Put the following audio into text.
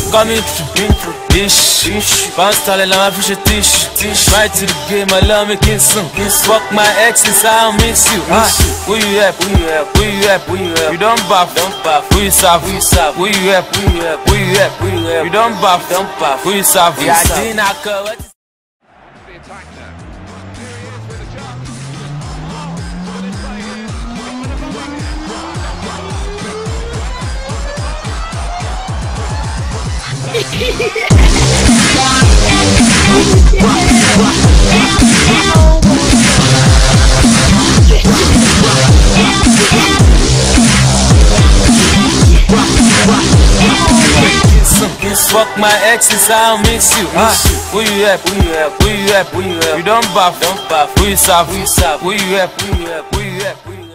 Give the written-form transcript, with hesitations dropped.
coming through. Ish, bounce talent, I'm a fish a tish. Right to the game, I love me kissing. Fuck my exes, I miss you. Who you help? You don't buff. Who you serve? Who you help? You don't buff. Who you serve? Yeah, I didn't occur. Fuck my exes, I'll miss you. Who you help? You don't buff. Who you serve? Who you help?